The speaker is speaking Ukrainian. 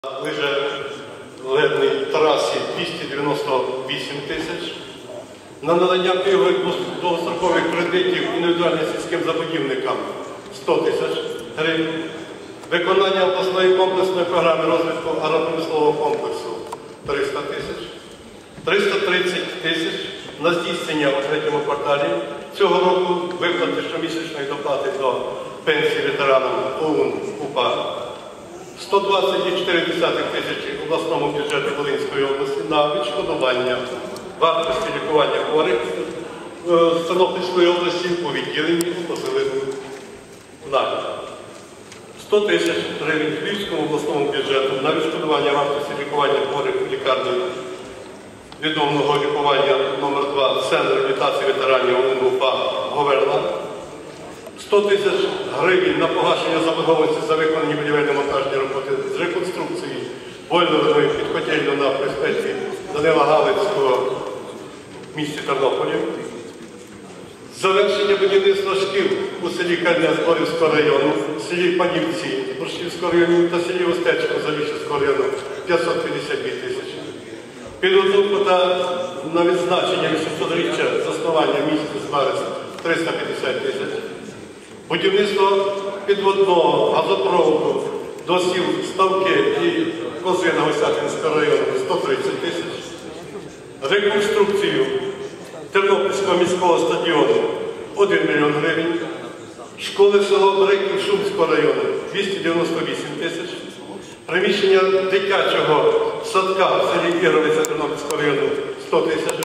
лижно-ледній трасі 298 тисяч, на надання пільгових довгострокових кредитів індивідуальним сільським забудівникам 100 тисяч гривень, виконання обласної комплексної програми розвитку агропромислового комплексу 300 тисяч, 330 тисяч на здійснення у третьому кварталі цього року виплати щомісячної доплати до пенсії ветеранам ОУН УПА, 120,4 тисячі обласному бюджету Волинської області на відшкодування вартості лікування хворих з Тернопільської області у відділенні з посиленим наглядом. 100 тисяч гривень Львівському обласному бюджету на відшкодування вартості лікування хворих у лікарні відновленого лікування номер 2 Центр реабілітації ветеранів ОУН УПА Говерла. 100 тисяч гривень на погашення заборгованості за виконані будівельно-монтажні роботи з реконструкції бойлерної підкотельної на проспекті Данила Галицького в місті Тернополі. Завершення будівництва шкіл у селі Кам'янець-Подільського району, селі Панівці Борщівського району та селі Остечко Заліщицького району 552 тисячі. Підготовку та на відзначення 800-річчя заснування місяця березня 350 тисяч. Будівництво підводного газопроводу до сіл Ставки і Козина Гостятинського району 130 тисяч. Реконструкцію Тернопільського міського стадіону 1 мільйон гривень. Школи село Бриків Шумського району 298 тисяч. Приміщення дитячого садка в селі Ігровиця Тернопільського району 100 тисяч.